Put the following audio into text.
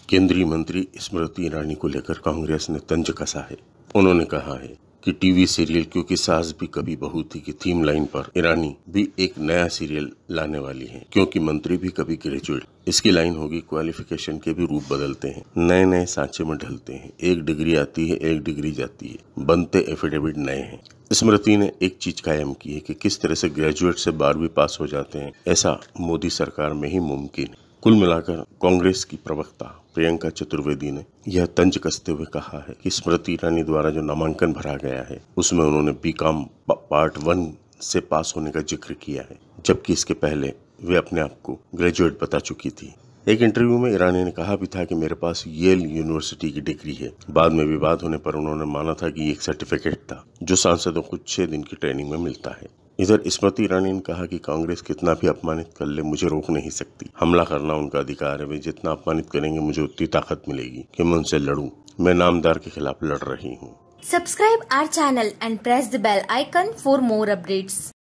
केंद्रीय मंत्री स्मृति ईरानी को लेकर कांग्रेस ने तंज कसा है। उन्होंने कहा है कि टीवी सीरियल क्योंकि सास भी कभी बहू थी की थीम लाइन पर ईरानी भी एक नया सीरियल लाने वाली है, क्योंकि मंत्री भी कभी ग्रेजुएट। इसकी लाइन होगी, क्वालिफिकेशन के भी रूप बदलते हैं, नए नए सांचे में ढलते हैं, एक डिग्री आती है, एक डिग्री जाती है, बनते एफिडेविट नए हैं। स्मृति ने एक चीज कायम की है कि किस तरह से ग्रेजुएट से 12वीं पास हो जाते हैं, ऐसा मोदी सरकार में ही मुमकिन है। कुल मिलाकर कांग्रेस की प्रवक्ता प्रियंका चतुर्वेदी ने यह तंज कसते हुए कहा है कि स्मृति ईरानी द्वारा जो नामांकन भरा गया है उसमें उन्होंने बीकॉम पार्ट 1 से पास होने का जिक्र किया है, जबकि इसके पहले वे अपने आप को ग्रेजुएट बता चुकी थी। एक इंटरव्यू में ईरानी ने कहा भी था कि मेरे पास येल यूनिवर्सिटी की डिग्री है। बाद में विवाद होने पर उन्होंने माना था कि ये एक सर्टिफिकेट था जो सांसदों को 6 दिन की ट्रेनिंग में मिलता है। इधर स्मृति ईरानी ने कहा कि कांग्रेस कितना भी अपमानित कर ले, मुझे रोक नहीं सकती। हमला करना उनका अधिकार है, वे जितना अपमानित करेंगे मुझे उतनी ताकत मिलेगी कि मैं उनसे लड़ूं। मैं नामदार के खिलाफ लड़ रही हूँ। Subscribe our channel and press the bell icon for more updates.